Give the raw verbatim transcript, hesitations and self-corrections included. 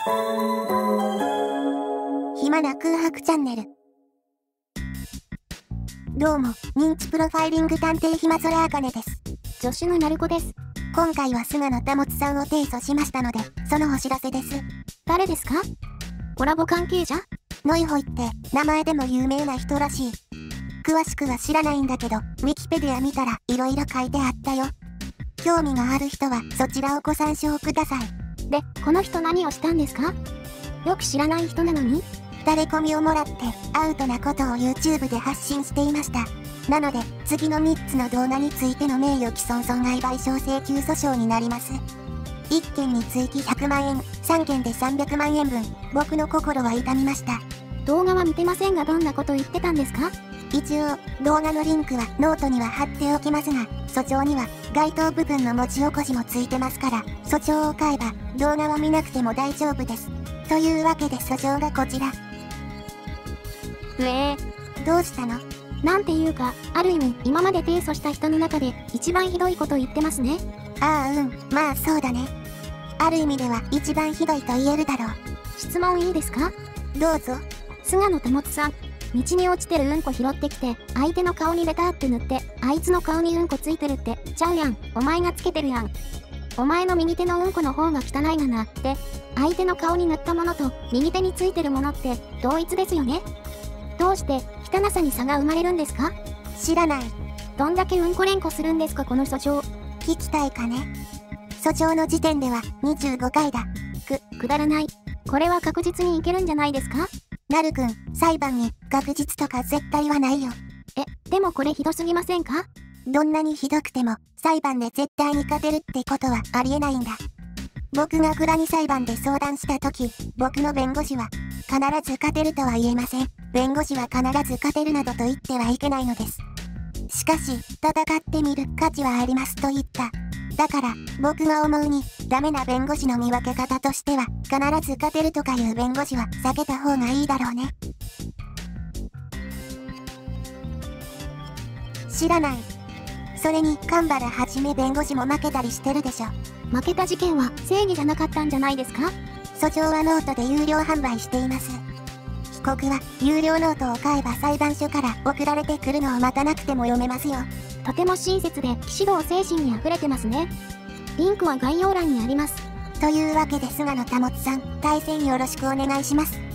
暇な空白チャンネル。どうも、認知プロファイリング探偵暇空あかねです。 助手のなるこです。 今回は菅野保さんを提訴しましたので、そのお知らせです。 誰ですか？コラボ関係者？ ノイホイって名前でも有名な人らしい。詳しくは知らないんだけど、ウィキペディア見たら色々書いてあったよ。興味がある人はそちらをご参照ください。 で、この人何をしたんですか？よく知らない人なのに？ タレコミをもらってアウトなことを YouTube で発信していました。なので、次のみっつの動画についての名誉毀損損害賠償請求訴訟になります。いっけんにつきひゃくまんえん、さんけんでさんびゃくまんえんぶん、僕の心は痛みました。 動画は見てませんがどんなこと言ってたんですか？ 一応、動画のリンクはノートには貼っておきますが、訴状には該当部分の文字起こしもついてますから、訴状を買えば動画は見なくても大丈夫です。というわけで訴状がこちら。 うえー。どうしたの？ なんていうか、ある意味今まで提訴した人の中で一番ひどいこと言ってますね。 ああうん、まあそうだね。ある意味では一番ひどいと言えるだろう。 質問いいですか？ どうぞ。 菅野保さん、道に落ちてるうんこ拾ってきて、相手の顔にベターって塗って、あいつの顔にうんこついてるって、ちゃうやん、お前がつけてるやん。お前の右手のうんこの方が汚いがなって、相手の顔に塗ったものと右手についてるものって同一ですよね。どうして汚さに差が生まれるんですか？ 知らない。 どんだけうんこ連呼するんですかこの訴状。 聞きたいかね。訴状の時点ではにじゅうごかいだ。 く、くだらない。これは確実にいけるんじゃないですか？ なるくん、裁判に確実とか絶対はないよ。 え、でもこれひどすぎませんか？ どんなにひどくても裁判で絶対に勝てるってことはありえないんだ。僕が倉に裁判で相談した時、僕の弁護士は必ず勝てるとは言えません。弁護士は必ず勝てるなどと言ってはいけないのです。しかし、戦ってみる価値はありますと言った。だから、僕が思うに、ダメな弁護士の見分け方としては、必ず勝てるとかいう弁護士は避けた方がいいだろうね。知らない。それに、神原はじめ弁護士も負けたりしてるでしょ。 負けた事件は正義じゃなかったんじゃないですか？ 訴状はノートで有料販売しています。被告は有料ノートを買えば裁判所から送られてくるのを待たなくても読めますよ。 とても親切で騎士道精神にあふれてますね。リンクは概要欄にあります。 というわけで菅野保さん、対戦よろしくお願いします。